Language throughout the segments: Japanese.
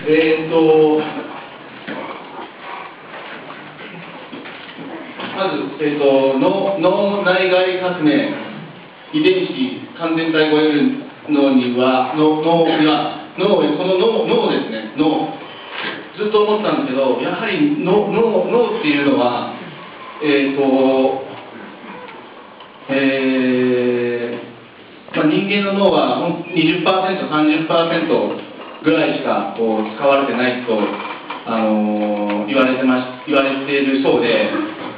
まず、脳内外革命、遺伝子完全体を得る脳には、この脳ですね、脳。ずっと思ったんですけど、やはり脳っていうのは、人間の脳は 20%、30% ぐらいしか使われてないと、言われているそうで、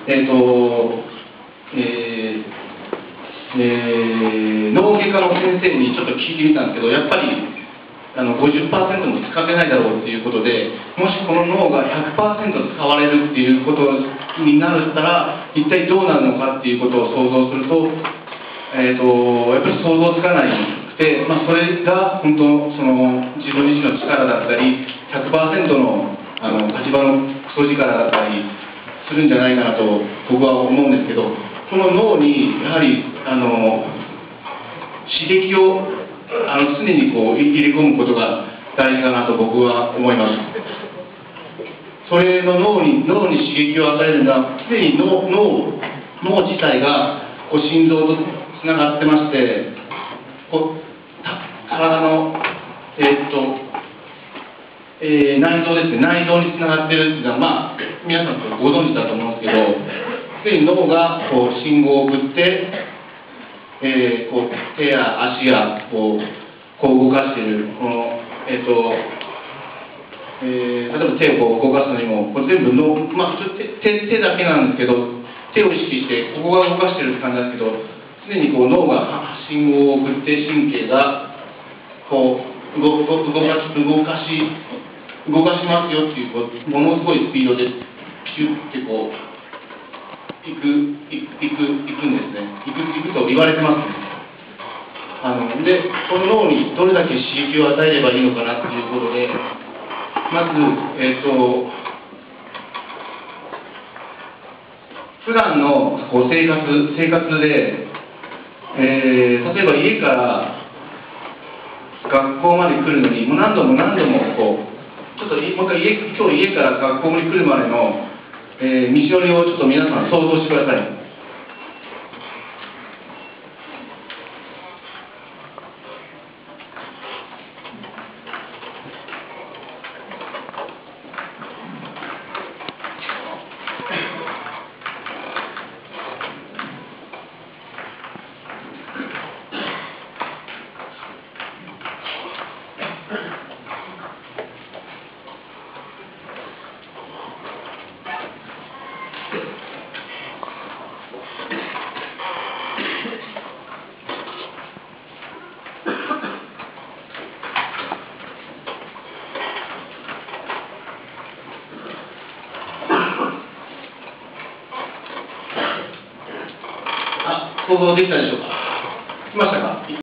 脳外科の先生にちょっと聞いてみたんですけど、やっぱり50% も使ってないだろうっていうことで、もしこの脳が 100% 使われるっていうことになったら、一体どうなるのかっていうことを想像すると、やっぱり想像つかないくて、それが本当自分自身の力だったり 100% の立場のクソ力だったりするんじゃないかなと僕は思うんですけど、この脳にやはり刺激を常に入れ込むことが大事かなと僕は思います。それの脳に刺激を与えるのは、常に脳自体が心臓とつながってまして、体の内臓ですね、内臓につながっているっていうのは、皆さんご存知だと思うんですけど、常に脳が信号を送って、手や足や動かしている、例えば手を動かすのにも、これ全部手だけなんですけど、手を意識してここが動かしてるって感じなんですけど、常に脳が信号を送って神経が動かしますよっていう、ものすごいスピードでピュッて行くんですね。行くと言われてますね。で、この脳にどれだけ刺激を与えればいいのかなっていうことで、まず、普段の生活で、例えば家から学校まで来るのに、もう何度もちょっともう一回今日家から学校に来るまでの、道のりをちょっと皆さん想像してください。想像できたでしょうか。来ましたか。